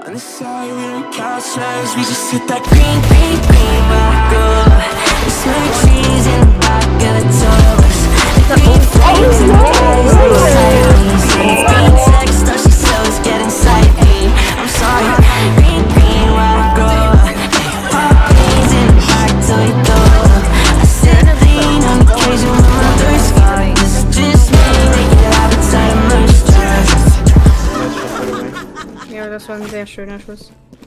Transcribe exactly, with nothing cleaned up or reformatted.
On the side, we don't count slaves, we just hit that green, green, green when we go. We smell trees in the back of the tours. The green flames in the eyes like sirens. Green text, all she said was get inside me. I'm sorry, green, green where we go. Pop beans in the back till we go. I said lean on occasion when my thirst gone. This is just me, making habits out of merch. Ja, das war ein sehr schöner Schuss.